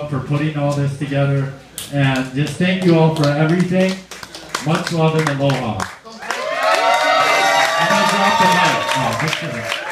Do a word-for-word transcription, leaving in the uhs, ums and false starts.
job for putting all this together. And just thank you all for everything. Much love and aloha. I'm going to drop the mic. Oh, just kidding.